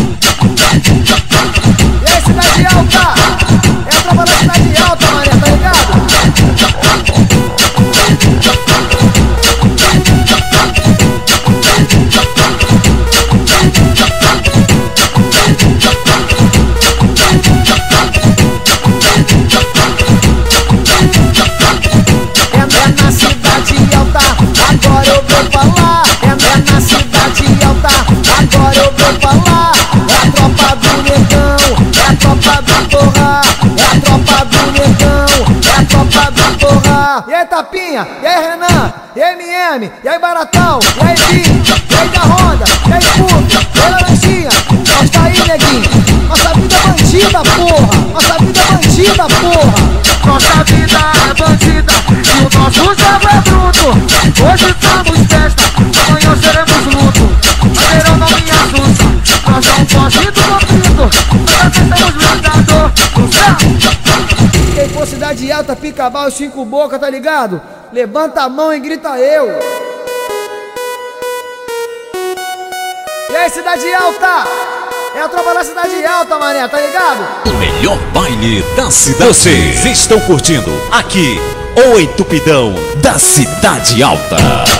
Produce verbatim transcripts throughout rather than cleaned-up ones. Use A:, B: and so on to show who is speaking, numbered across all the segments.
A: E aí, cidade alta? É a tropa da cidade alta, mané, tá ligado? Agora eu vou falar, é, é na cidade alta. Agora eu vou falar, é a tropa do negão, é a tropa do porra, é a tropa do negão, é a tropa do porra. E aí Tapinha, e aí Renan, e aí M M, e aí Baratão, e aí Bi, e aí da Honda, e aí Puta, e aí Laranjinha. Nós tá aí, neguinho, nossa vida é bandida, porra, nossa vida é bandida, porra.
B: Nossa vida é bandida e o nosso jogo é bruto. Hoje somos festa, amanhã seremos luto. A verão não me assusta, nós não foge do conflito. Nós tentamos blindado no céu.
A: Quem for cidade alta, Pica-Pau, cinco boca, tá ligado? Levanta a mão e grita eu. E aí, cidade alta? É a tropa da cidade alta, mané, tá ligado?
C: O melhor baile da cidade. Vocês estão curtindo aqui o Entupidão da Cidade Alta.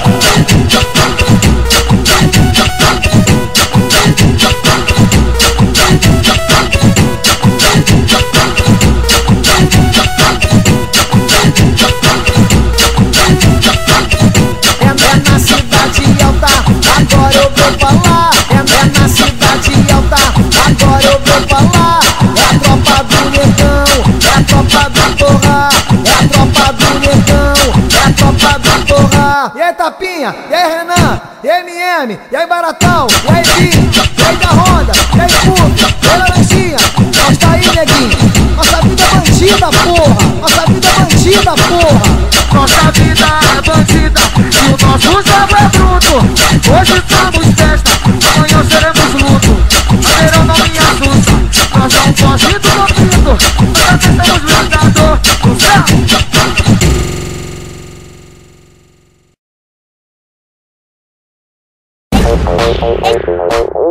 A: É, é na cidade alta, agora eu vou falar. É, é na cidade alta, agora eu vou falar. É a tropa do negão, é a tropa do porra, é a tropa do negão, é a tropa do porra. E aí Tapinha, e aí Renan, e aí M M, e aí Baratão, e aí Bi, e aí da Honda, e aí Puta, e aí Laranjinha. Nós tá aí, neguinho, nossa vida é bandida, porra, nossa vida é bandida, porra.
B: Nossa vida é bandida e o nosso jogo é bruto. Hoje somos festa, amanhã seremos luto. A verão não me assusta, nós não foge do conflito. Nós tentamos blindado no céu.